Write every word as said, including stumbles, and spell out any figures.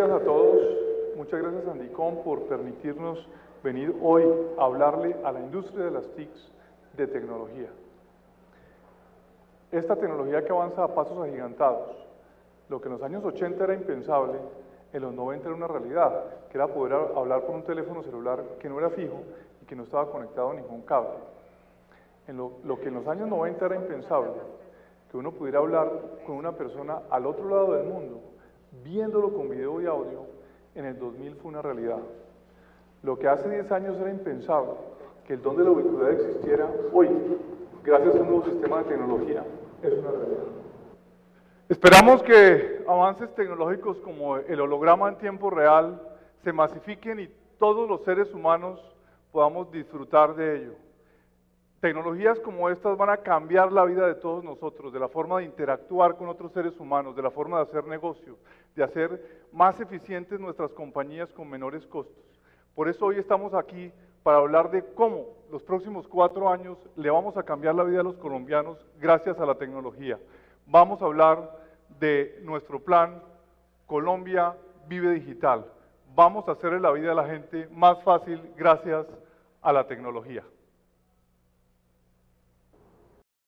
días a todos. Muchas gracias a Andicom por permitirnos venir hoy a hablarle a la industria de las T I Cs de tecnología. Esta tecnología que avanza a pasos agigantados, lo que en los años ochenta era impensable, en los noventa era una realidad, que era poder hablar por un teléfono celular que no era fijo y que no estaba conectado a ningún cable. En lo, lo que en los años noventa era impensable, que uno pudiera hablar con una persona al otro lado del mundo, viéndolo con video y audio, en el dos mil fue una realidad. Lo que hace diez años era impensable, que el don de la ubicuidad existiera, hoy, gracias a un nuevo sistema de tecnología, es una realidad. Esperamos que avances tecnológicos como el holograma en tiempo real se masifiquen y todos los seres humanos podamos disfrutar de ello. Tecnologías como estas van a cambiar la vida de todos nosotros, de la forma de interactuar con otros seres humanos, de la forma de hacer negocio, de hacer más eficientes nuestras compañías con menores costos. Por eso hoy estamos aquí para hablar de cómo los próximos cuatro años le vamos a cambiar la vida a los colombianos gracias a la tecnología. Vamos a hablar de nuestro plan Colombia Vive Digital. Vamos a hacerle la vida a la gente más fácil gracias a la tecnología.